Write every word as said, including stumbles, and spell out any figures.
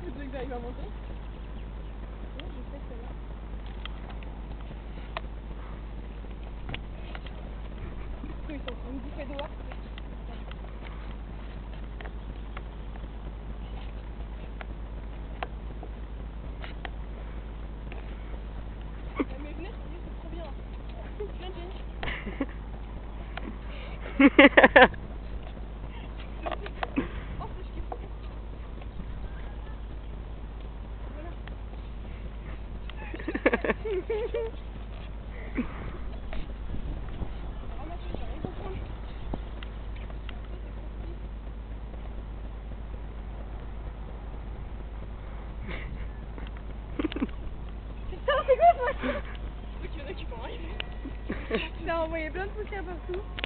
Vous voulez que j'arrive à monter? Non, je sais que c'est là. Ils sont une bouffée d'eau. Mais venez, c'est trop bien. Viens, Jenny. Oh, c'est chiant. Voilà. Ramasse, j'ai rien compris. Putain, c'est quoi ça? Il y en a qui vont arriver. T'as envoyé plein de poussière partout.